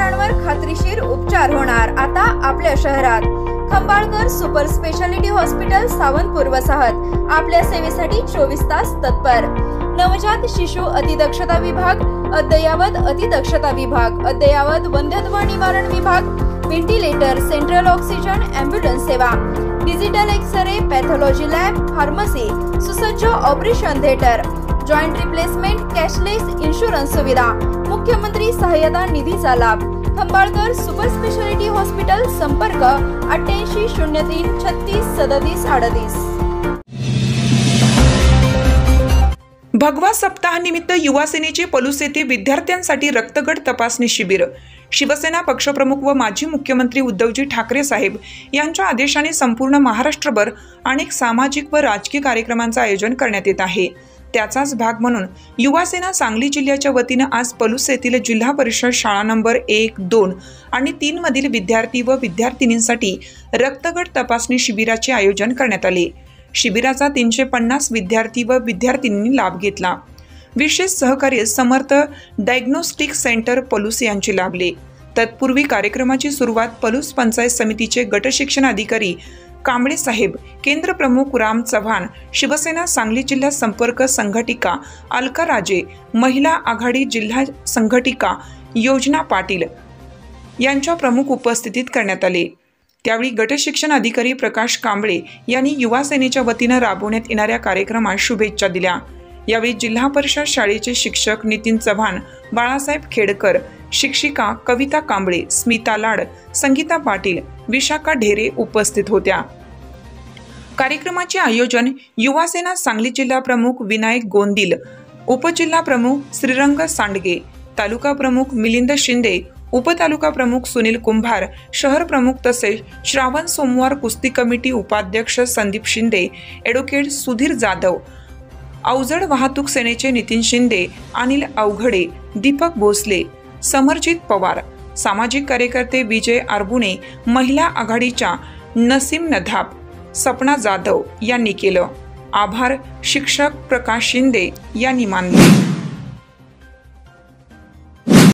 आजारांवर खात्रीशीर उपचार होणार आता आपल्या शहरात। Khambalkar super speciality hospital Sawantpur वसाहत आपल्या सेवेसाठी 24 तास तत्पर। नवजात शिशु अतिदक्षता विभाग, अद्ययावत अतिदक्षता विभाग, अद्ययावत वंध्यत्व निवारण विभाग, व्हेंटिलेटर, सेंट्रल ऑक्सिजन, एम्ब्युलन्स सेवा, digital X ray, pathology lab, pharmacy, सुसज्ज operation theatre, joint replacement, cashless insurance सुविधा, मुख्यमंत्री सहायता निधीचा लाभ। खंबाळकर सुपर स्पेशालिटी हॉस्पिटल, संपर्क 88 03 36 37 38। भगवा सप्ताहानिमित्त युवा सेनेचे पलूस येथे विद्यार्थ्यांसाठी रक्तगट तपासणी शिबिर। शिवसेना पक्षप्रमुख व माजी मुख्यमंत्री उद्धवजी ठाकरे साहेब यांच्या आदेशाने संपूर्ण महाराष्ट्रभर अनेक सामाजिक व राजकीय कार्यक्रमांचे आयोजन करण्यात येत आहे। त्याचाच भाग म्हणून युवा सेना सांगली जिल्ह्याच्या वतीने आज पलूस येथील जिल्हा परिषद शाळा नंबर 1, 2 आणि 3 मधील विद्यार्थी व विद्यार्थिनींसाठी रक्तगट तपासणी शिबिराचे आयोजन करण्यात आले। शिबिराचा 350 विद्यार्थी व विद्यार्थिनींनी लाभ घेतला। विशेष सहकार्य समर्थ डायग्नोस्टिक सेंटर पलूस यांचे लाभले। तत्पूर्वी कार्यक्रमाची सुरुवात पलूस पंचायत समितीचे गट शिक्षण अधिकारी कांबळे साहेब, केंद्र प्रमुख राम चव्हाण, शिवसेना सांगली जिल्हा संपर्क संघटिका अलका राजे, महिला आघाडी जिल्हा संघटिका योजना पाटील यांच्या प्रमुख उपस्थितीत करण्यात आले। त्यावेळी गट शिक्षण अधिकारी प्रकाश कांबळे यांनी युवा सेनेच्या वतीने राबवण्यात येणाऱ्या कार्यक्रमास शुभेच्छा दिल्या। यावेळी जिल्हा परिषद शाळेचे शिक्षक नितीन चव्हाण, बाळासाहेब खेडकर, शिक्षिका कविता कांबळे, स्मिता लाड, संगीता पाटील, विशाखा ढेरे उपस्थित होत्या। कार्यक्रमाचे आयोजन युवा सेना सांगली जिल्हा प्रमुख विनायक गोंदिल, उपजिल्हा प्रमुख श्रीरंग सांडगे, तालुका प्रमुख मिलिंद शिंदे, उपतालुका प्रमुख सुनील कुंभार, शहर प्रमुख तसेच श्रावण सोमवार कुस्ती कमिटी उपाध्यक्ष संदीप शिंदे, ॲडव्होकेट सुधीर जाधव, अवजड वाहतूक सेनेचे नितीन शिंदे, अनिल अवघडे, दीपक भोसले, समरजित पवार, सामाजिक कार्यकर्ते विजय आरबुणे, महिला आघाडीच्या नसीम नधाब, सपना जाधव यांनी केलं। आभार शिक्षक प्रकाश शिंदे यांनी मानले।